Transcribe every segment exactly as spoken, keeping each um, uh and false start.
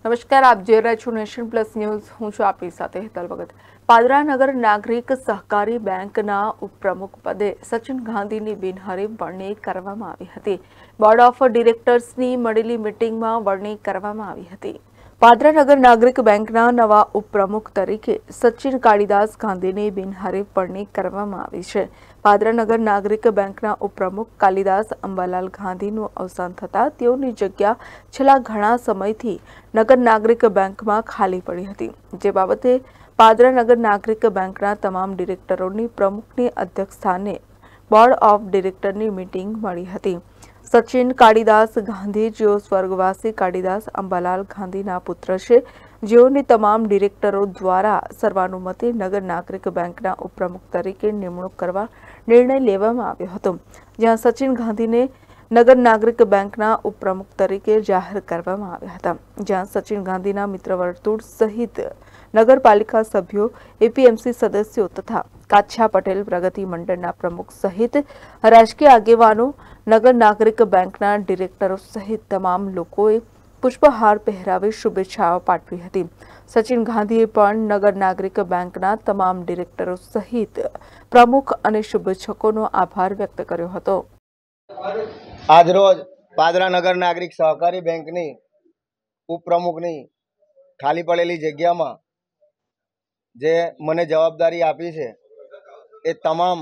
નમસ્કાર, આપ જોઈ રહ્યા છો નેશન પ્લસ ન્યૂઝ। હું છું આપની સાથે હેતલ ભગત। પાદરા નગર નાગરિક સહકારી બેંકના ઉપપ્રમુખ પદે સચિન ગાંધીની બિનહરીફ વરણી કરવામાં આવી હતી। બોર્ડ ઓફ ડિરેક્ટર્સની મળેલી મીટિંગમાં વરણી કરવામાં આવી હતી। પાદરા નગર નાગરિક બેંકના નવા ઉપપ્રમુખ તરીકે સચિન કાળીદાસ ગાંધીની બિનહરીફ વરણી કરવામાં આવી છે। પાદરા નગર નાગરિક બેંકના ઉપપ્રમુખ કાલિદાસ અંબાલાલ ગાંધીનું અવસાન થતાં તેઓની જગ્યા છેલ્લા ઘણા સમયથી નગર નાગરિક બેંકમાં ખાલી પડી હતી, જે બાબતે પાદરા નગર નાગરિક બેંકના તમામ ડિરેક્ટરોની પ્રમુખની અધ્યક્ષસ્થાને બોર્ડ ઓફ ડિરેક્ટરની મીટિંગ મળી હતી। સચિન કાળીદાસ ગાંધી, જેઓ સ્વર્ગવાસી કાળીદાસ અંબાલાલ ગાંધીના પુત્ર છે, જેઓની તમામ ડિરેક્ટરો દ્વારા સર્વાનુમતે નગર નાગરિક બેંકના ઉપપ્રમુખ તરીકે નિમણૂક કરવા નિર્ણય લેવામાં આવ્યો હતો, જ્યાં સચિન ગાંધીને નગર નાગરિક બેંકના ઉપપ્રમુખ તરીકે જાહેર કરવામાં આવ્યા હતા, જ્યાં સચિન ગાંધીના મિત્ર વર્તુળ સહિત નગરપાલિકા સભ્યો, એપીએમસી સદસ્યો તથા કાછા પટેલ પ્રગતિ મંડળના પ્રમુખ સહિત રાજકીય આગેવાનો, નગર નાગરિક બેંકના ડિરેક્ટરો સહિત તમામ લોકોએ પુષ્પહાર પહેરાવી શુભેચ્છાઓ પાઠવી હતી। સચિન ગાંધીએ પણ નગર નાગરિક બેંકના તમામ ડિરેક્ટરો સહિત પ્રમુખ અને શુભેચ્છકોનો આભાર વ્યક્ત કર્યો હતો। આજરોજ પાદરા નગર નાગરિક સહકારી બેંકની ઉપપ્રમુખની ખાલી પડેલી જગ્યામાં જે મને જવાબદારી આપી છે એ તમામ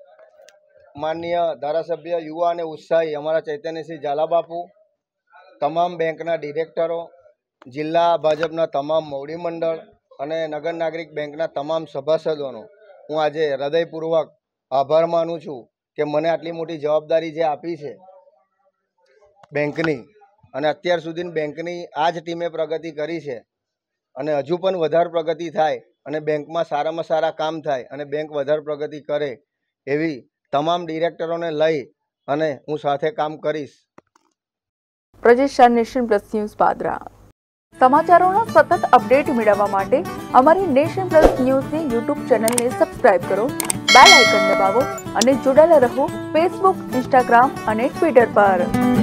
માનનીય ધારાસભ્ય, યુવા અને ઉત્સાહી અમારા ચૈતન્યસિંહ ઝાલાબાપુ, તમામ બેંકના ડિરેક્ટરો, જિલ્લા ભાજપના તમામ મોવડી મંડળ અને નગર નાગરિક બેંકના તમામ સભાસદોનો હું આજે હૃદયપૂર્વક આભાર માનું છું કે મને આટલી મોટી જવાબદારી જે આપી છે બેંકની, અને અત્યાર સુધી બેંકની આ જ ટીમે પ્રગતિ કરી છે અને હજુ પણ વધારે પ્રગતિ થાય અને બેંકમાં સારામાં સારા કામ થાય અને બેંક વધારે પ્રગતિ કરે એવી તમામ ડિરેક્ટરોને લઈ અને હું સાથે કામ કરીશ। Prajesh Shah, nation plus news, Padra. સમાચારોના સતત અપડેટ મેળવવા માટે અમારી નેશન પ્લસ ન્યૂઝની યુટ્યુબ ચેનલને સબસ્ક્રાઇબ કરો, બેલ આઇકન દબાવો અને જોડાયેલા રહો ફેસબુક, ઇન્સ્ટાગ્રામ અને ટ્વિટર પર।